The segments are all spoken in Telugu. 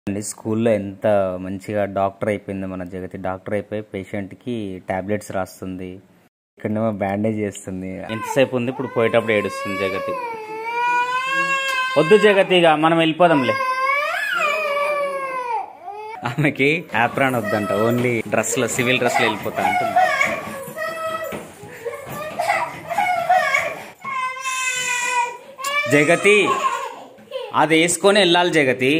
అండి స్కూల్లో ఎంత మంచిగా డాక్టర్ అయిపోయింది మన జగతి. డాక్టర్ అయిపోయి పేషెంట్కి టాబ్లెట్స్ రాస్తుంది, ఇక్కడేమో బ్యాండేజ్ చేస్తుంది. ఎంతసేపు ఉంది, ఇప్పుడు పోయేటప్పుడు ఏడుస్తుంది జగతి. వద్దు జగతి, ఇక మనం వెళ్ళిపోదాంలే. ఆమెకి యాప్రాన్ వద్దంట, ఓన్లీ డ్రెస్లో, సివిల్ డ్రెస్లో వెళ్ళిపోతా అంటుంది. జగతి అది వేసుకొని వెళ్ళాలి Jagati.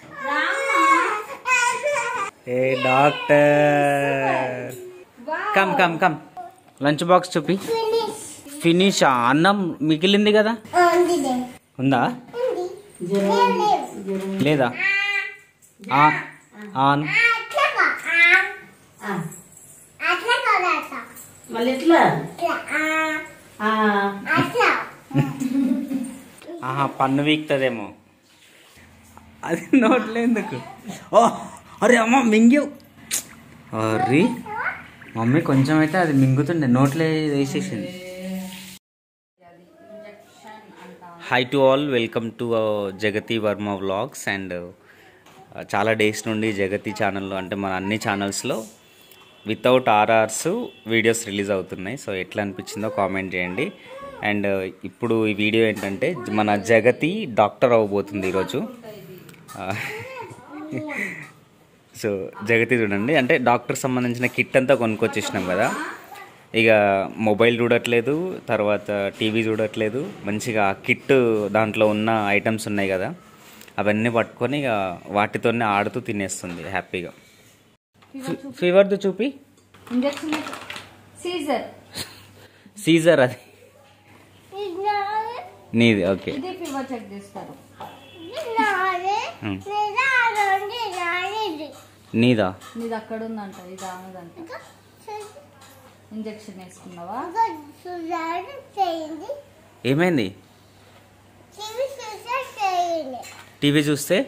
A doctor, come come come, lunch box చూపి. ఫినిష్. అన్నం మిగిలింది కదా, ఉందా లేదా? పన్ను వీక్తదేమో, అది నోట్లో ఎందుకు? ఓ అరే అమ్మ మింగావు. అరే మమ్మీ కొంచెం అయితే అది మింగుతుండే, నోట్లో వేసేసింది. Hi to all, welcome to Jagati Varma vlogs. And చాలా డేస్ నుండి జగతి ఛానల్లో, అంటే మన అన్ని ఛానల్స్లో వితౌట్ ఆర్ఆర్స్ వీడియోస్ రిలీజ్ అవుతున్నాయి. సో ఎట్లా అనిపించిందో కామెంట్ చేయండి. అండ్ ఇప్పుడు ఈ వీడియో ఏంటంటే, మన జగతి డాక్టర్ అవ్వబోతుంది ఈరోజు. సో జగతి చూడండి, అంటే డాక్టర్ సంబంధించిన కిట్ అంతా కొనుక్కొచ్చేసినాం కదా. ఇక మొబైల్ చూడట్లేదు, తర్వాత టీవీ చూడట్లేదు. మంచిగా కిట్ దాంట్లో ఉన్న ఐటమ్స్ ఉన్నాయి కదా, అవన్నీ పట్టుకొని ఇక వాటితోనే ఆడుతూ తినేస్తుంది హ్యాపీగా. ఫీవర్ది చూపి. సీజర్ అది నీది. ఓకే, నీదా? నీది అక్కడ ఉందంట, ఇది ఆమెదంట. ఇంజెక్షన్ వేసుకున్నావా? ఏమైంది? టీవీ చూస్తే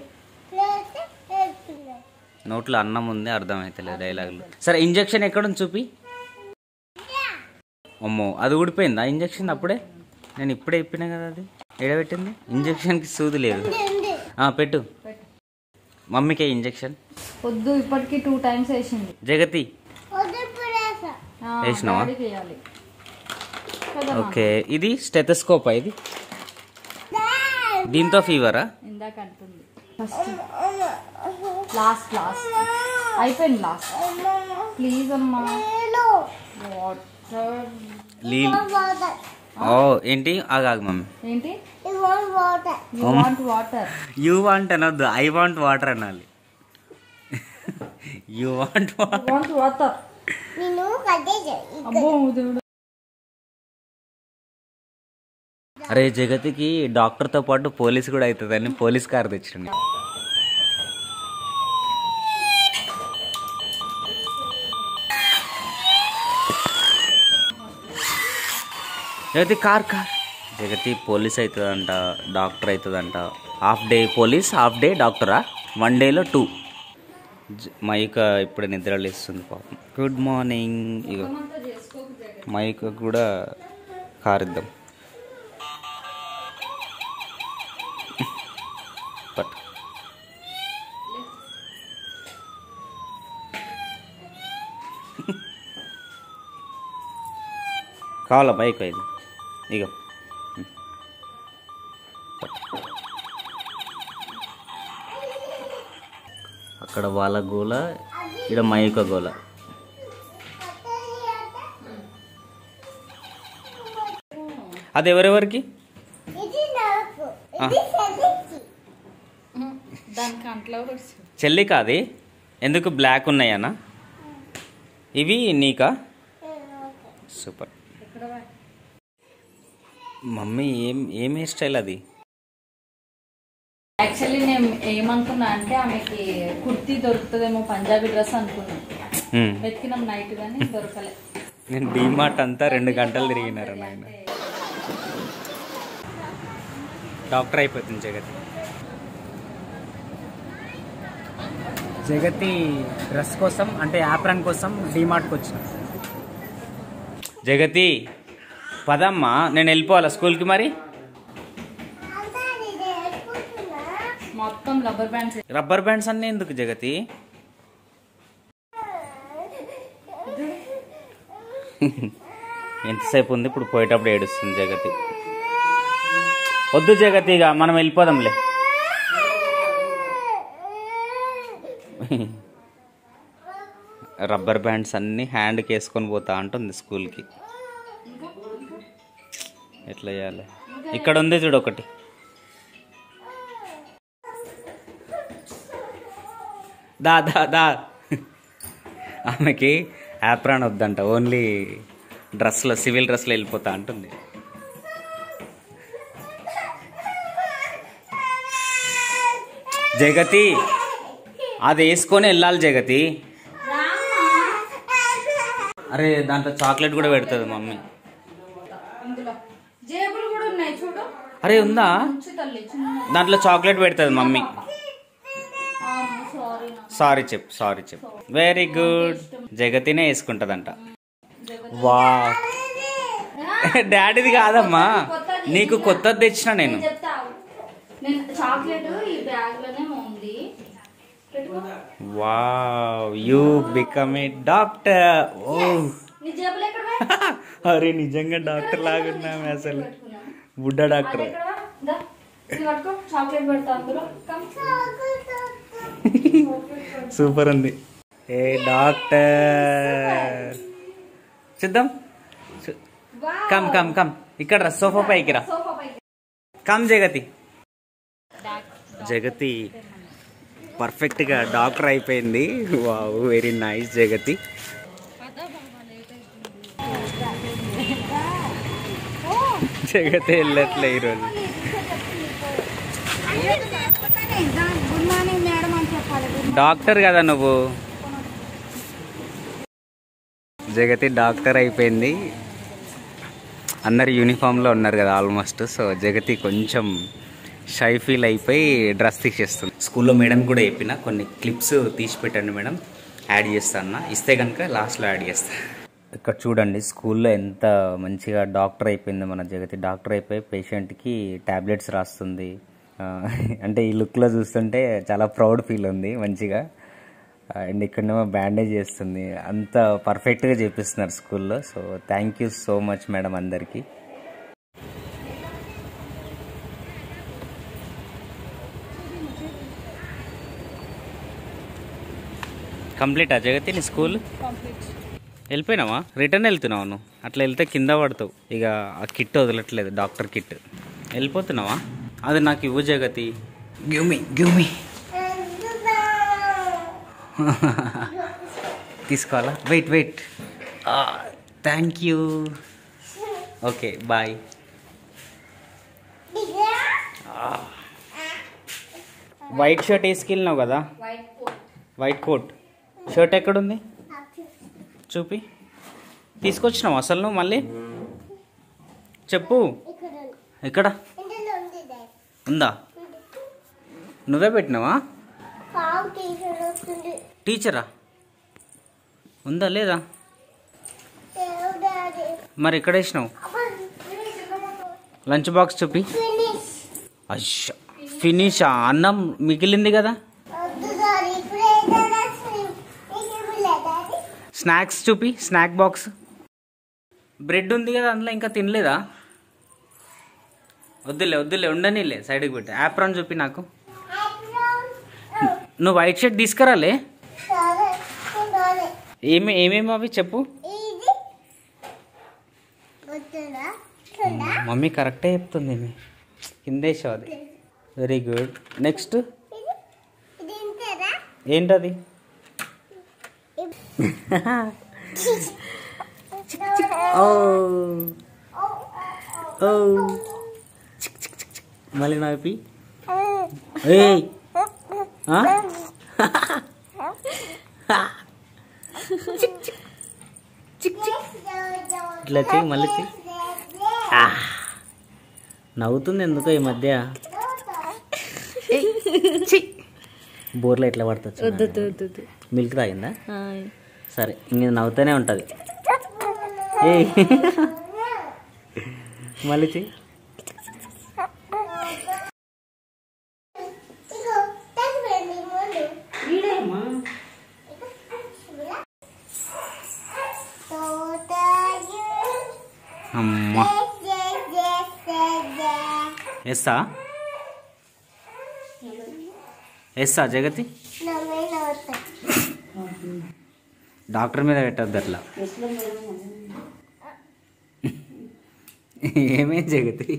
నోట్లో అన్నం ఉంది, అర్థమైతలేదు డైలాగులు. సరే ఇంజెక్షన్ ఎక్కడుంది చూపి. అమ్మో, అది ఊడిపోయిందా ఇంజెక్షన్? అప్పుడే నేను ఇప్పుడే ఇప్పినా కదా, అది ఎడబెట్టింది. ఇంజెక్షన్కి సూది లేదు. పెట్టు మమ్మీకే ఇంజెక్షన్. వద్దు, ఇప్పటికి 2 times వేసింది జగతి. వేసినావా? ఓకే, ఇది స్టెథోస్కోపా? ఇది దీంతో ఫీవరా? ఇందాక అంటుంది. లాస్ట్ అయిపోయింది. లాస్ట్ ప్లీజ్ అమ్మా. ఓ ఏంటి? ఆగాగు మమ్మీ. ఏంటి? వాటర్. యూ వాంట్ అనొద్దు, ఐ వాంట్ వాటర్ అనాలి. You want water. అరే జగతికి డాక్టర్తో పాటు పోలీస్ కూడా అవుతుందని పోలీస్ కార్ తెచ్చిండు. జగతి కార్. జగతి పోలీస్ అవుతుందంట, డాక్టర్ అవుతుందంట. Half day police, half day డాక్టరా? 1 dayలో 2. మైక ఇప్పుడు నిద్రలేస్తుంది పాపం. Good morning. ఇక మైక కూడా కారిద్దాం. పట్ కావాలా మైక్? ఇది ఇక అక్కడ వాళ్ళ గోల, ఇక్కడ మైక గోల. అది ఎవరెవరికి? చెల్లి కాది. ఎందుకు బ్లాక్ ఉన్నాయనా? ఇవి నీకా? సూపర్. మమ్మీ ఏం హెయిర్ స్టైల్ అది? యాక్చువల్లీ నేను ఏమనుకున్నా అంటే, ఆమెకి కుర్తీ దొరుకుతుందేమో, పంజాబీ డ్రెస్ అనుకున్నాను. వెతికినాం నైట్ కానీ దొరకలే. నేను డీమార్ట్ అంతా 2 గంటలు తిరిగినారు నాయన. డాక్టర్ అయిపోతుంది జగతి. జగతి డ్రెస్ కోసం, అంటే యాప్రాన్ కోసం డీమార్ట్కి వచ్చిన. జగతి పదమ్మా, నేను వెళ్ళిపోవాలా స్కూల్కి? మరి మొత్తం మొత్తం రబ్బర్ బ్యాండ్స్. రబ్బర్ బ్యాండ్స్ అన్నీ ఎందుకు జగతి? ఎంతసేపు ఉంది ఇప్పుడు, పోయేటప్పుడు ఏడుస్తుంది జగతి. వద్దు జగతి, ఇక మనం వెళ్ళిపోదాంలే. రబ్బర్ బ్యాండ్స్ అన్నీ హ్యాండ్కి వేసుకొని పోతా అంటుంది స్కూల్కి. ఎట్లా చేయాలి? ఇక్కడ ఉంది చూడు ఒకటి. దా దా దా. ఆమెకి యాప్రాన్ వద్దంట, ఓన్లీ డ్రెస్లో, సివిల్ డ్రెస్లో వెళ్ళిపోతా అంటుంది. జగతి అది వేసుకొని వెళ్ళాలి జగతి. అరే దాంట్లో చాక్లెట్ కూడా పెడుతుంది మమ్మీ. అరే ఉందా? దాంట్లో చాక్లెట్ పెడుతుంది మమ్మీ. సారీ చెప్పు. Very good. జగతినే వేసుకుంటదంట. వా, డాడీది కాదమ్మా, నీకు కొత్తది తెచ్చిన నేను. Wow, you become a doctor. ఓ అరే నిజంగా డాక్టర్ లాగున్నాము అసలు, బుడ్డ డాక్టర్. సూపర్ ఉంది. ఏ డాక్టర్ చూద్దాం. కమ్ కమ్ కమ్, ఇక్కడ రా, సోఫా పైకి రా. కమ్ జగతి. జగతి పర్ఫెక్ట్గా డాక్టర్ అయిపోయింది. Wow, very nice Jagati. Jagati వెళ్ళట్లే ఈరోజు. డాక్టర్ కదా నువ్వు. జగతి డాక్టర్ అయిపోయింది. అందరు యూనిఫామ్లో ఉన్నారు కదా ఆల్మోస్ట్. సో జగతి కొంచెం షై ఫీల్ అయిపోయి డ్రెస్ తీసేస్తుంది. స్కూల్లో మేడం కూడా చెప్పిన కొన్ని క్లిప్స్ తీసి పెట్టండి మేడం, యాడ్ చేస్తా అన్న. ఇస్తే కనుక లాస్ట్లో యాడ్ చేస్తా. ఇక్కడ చూడండి స్కూల్లో ఎంత మంచిగా డాక్టర్ అయిపోయింది మన జగతి. డాక్టర్ అయిపోయి పేషెంట్కి ట్యాబ్లెట్స్ రాస్తుంది. అంటే ఈ లుక్లో చూస్తుంటే చాలా ప్రౌడ్ ఫీల్ ఉంది మంచిగా. అండ్ ఇక్కడనేమో బ్యాండేజ్ చేస్తుంది. అంత పర్ఫెక్ట్గా చేపిస్తున్నారు స్కూల్లో. So thank you so much madam అందరికీ. కంప్లీటా జగతి నీ స్కూల్? వెళ్ళిపోయినావా? రిటర్న్ వెళ్తున్నావా నువ్వు? అట్లా వెళ్తే కింద పడతావు. ఇక ఆ కిట్ వదలట్లేదు, డాక్టర్ కిట్. వెళ్ళిపోతున్నావా? అది నాకు ఇవ్వు జగతి. గివ్ మీ తీసుకోవాలా? Wait. Thank you. Okay bye. White shirt వేసుకెళ్ళినావు కదా, వైట్ కోట్. షర్ట్ ఎక్కడుంది చూపి. తీసుకొచ్చినావు అసలు నువ్వు? మళ్ళీ చెప్పు. ఎక్కడ ఉందా? నువ్వే పెట్టినావా? టీచరా ఉందా లేదా? మరి ఎక్కడ వేసినావు? లంచ్ బాక్స్ చూపి. అయ్యా ఫినిషా? అన్నం మిగిలింది కదా. స్నాక్స్ చూపి. Snack box. బ్రెడ్ ఉంది కదా అందులో, ఇంకా తినలేదా? వద్దులే ఉండనిలే, సైడ్కి పెట్టి. యాప్రాన్ చూపి నాకు. నువ్వు వైట్ షర్ట్ తీసుకురాలే. ఏమేమి అవి చెప్పు. మమ్మీ కరెక్టే చెప్తుంది. కిందేసావు అది. Very good. నెక్స్ట్ ఏంటది? మళ్ళీ నాపి. ఇట్లా చెయ్యి, మళ్ళీ చెయ్యి. నవ్వుతుంది ఎందుకో ఈ మధ్య. బోర్లో ఎట్లా పడుతుంది? మిల్క్ తాగిందా? సరే ఇంక నవ్వుతూనే ఉంటుంది. మళ్ళీ చెయ్యి. అమ్మా ఎస్సా ఎస్సా జగతి డాక్టర్ మీద పెట్టద్దు అట్లా. ఏమేం జగతి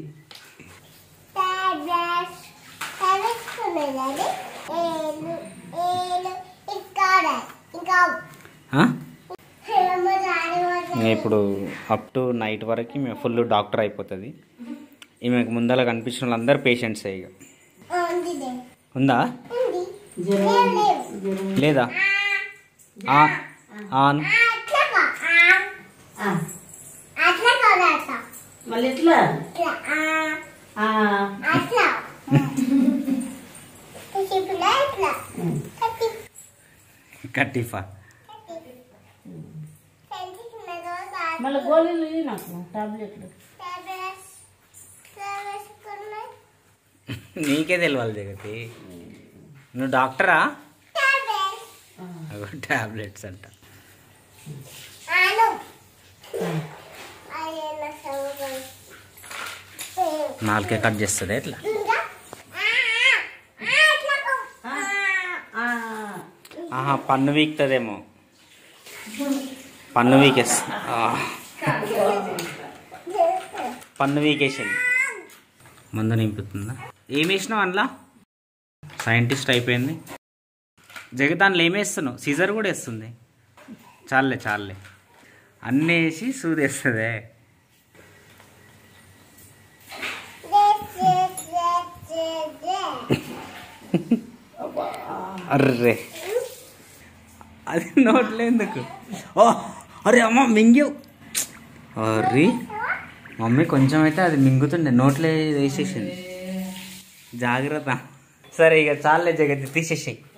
ఇప్పుడు అప్ టు నైట్ వరకు మేము ఫుల్ డాక్టర్ అయిపోతుంది. ఈమెకు ముందర కనిపించిన వాళ్ళందరూ పేషెంట్సే. ఇక ఉందా లేదా ఆన్ కట్టిఫా మళ్ళీ గోళీలు నాకు టాబ్లెట్లు నీకే తెలియాలి జగతి. నువ్వు డాక్టరా? టాబ్లెట్స్ అంట. నాలుకే కట్ చేస్తుంది ఎట్లా? ఆహా, పన్ను వీక్తుందేమో. పన్ను వీకేస్తుంది. పన్ను వీకేసింది. మందు నింపుతుందా? ఏమి వేసినావు అందులో? సైంటిస్ట్ అయిపోయింది. జగదాన్లో ఏమేస్తున్నావు? సీజర్ కూడా వేస్తుంది. చాలే చాలే, అన్నీ వేసి సూదేస్తుంది. అర్రే అది నోట్లో ఎందుకు? ఓ అరే అమ్మ మింగివు. అర్రీ మమ్మీ కొంచెం అయితే అది మింగుతుండే, నోట్లో వేసేసింది. జాగ్రత్త. సరే ఇక చాలే జగతి, తీసేసేయి.